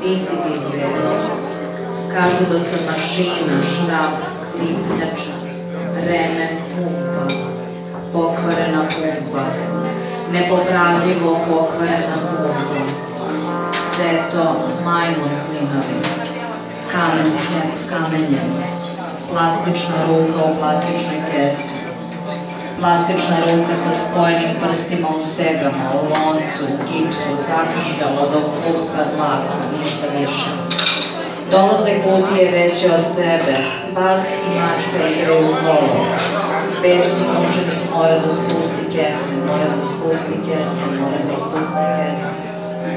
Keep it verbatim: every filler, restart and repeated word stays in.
Nisi ti izgledao. Kažu da sam mašina, štap, klipnjača, remen, pumpa, pokvarena pumpa, nepopravljivo pokvarena pumpa, seto, majmun slinavi, kamen s kamenjem, plastična ruka u plastičnoj kesi, plastična ruka sa spojenim prstima u stegama, u loncu, u gipsu, zakržljala do klupka dlaka, ništa više. Dolaze kutije veće od tebe, pas i mačka igraju u kolo. Besni učenik mora da spusti kese, mora da spusti kese, mora da spusti kese.